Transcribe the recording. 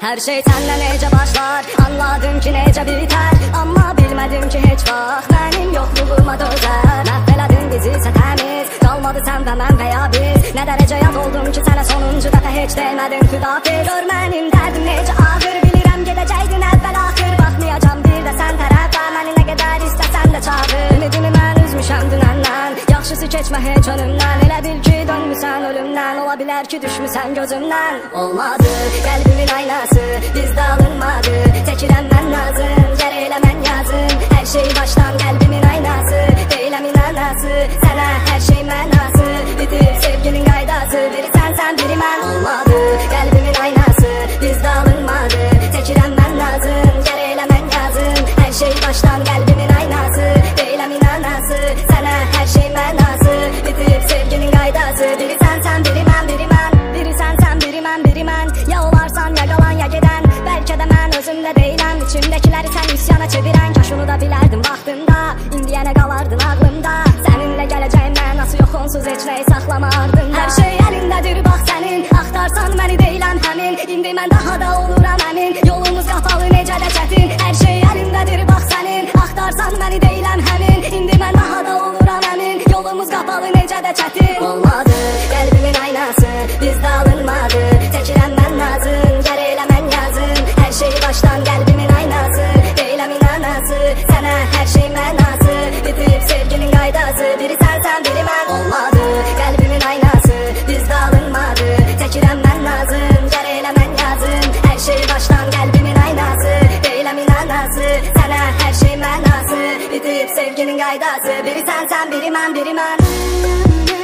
Her şey senle necə başlar, anladım ki necə biter. Amma bilmədim ki heç vaxt mənim yoxluğuma dözər. Məhv elədin bizi isə təmiz, qalmadı sən və mən və ya biz. Nə dərəcə yad oldum ki sənə sonuncu dəfə heç deymədim xüdafiz. Gör mənim dərdim necə ağır, bilirəm gedəcəkdin əvvəl axır. Baxmayacam bir də sən tərəfə, məni nə qədər istəsən də çağır. Ümidimi mən üzmüşəm dünəndən, yaxşısı keçmə heç önümdən. Elə bil ki dönmüsən ölümdən, ola bilər ki düşmüsən gözümdən. Olmadı qəlbimin aynası, bizdə alınmadı, çəkirəm mən nazım, gərək elə mən yazım. Hər şey başdan qəlbimin aynası, deyiləm inanası, sənə hər şey mənası. Bitib sevginin qaydası, biri sən biri mən. Olmadı qəlbimin aynası, bizdə alınmadı, çəkirəm mən nazım, gərək elə mən yazım. Hər şey başdan qəlbimin aynası, deyiləm inanası, sənə hər şey mənası. Bitib sevginin qaydası, biri sən biri mən, biri mən. Biri sən biri mən, biri mən. Ya olarsan ya qalan ya gedən, bəlkə də mən özümdə deyiləm. İçimdəkiləri sən üsyana çevirən, kaş onu da bilərdim vaxtında. İndiyənə qalardın ağlımda, səninlə gələcəyim mənası yox, onsuz heç nəyi saxlama ardında. Hər şey əlindədir bax sənin, axtarsan məni deyiləm həmin. İndi mən daha da oluram əmin, yolumuz qapalı necə də çətin. Hər şey əlindədir bax sənin, axtarsan məni deyiləm həmin. İndi mən daha da oluram əmin, yolumuz qapalı necə də çətin. Olmadı qəlbimin aynası, bizdə alınmadı, çəkirəm mən nazım, gərək elə mən yazım. Hər şey başdan qəlbimin aynası, deyiləm inanası, sənə hər şey mənası. Bitib sevginin qaydası, biri sən biri mən. Olmadı qəlbimin aynası, bizdə alınmadı, çəkirəm mən nazım, gərək elə mən yazım. Hər şey başdan qəlbimin aynası, deyiləm inanası, sənə hər şey mənası. Bitib sevginin qaydası, biri sən biri mən, biri mən.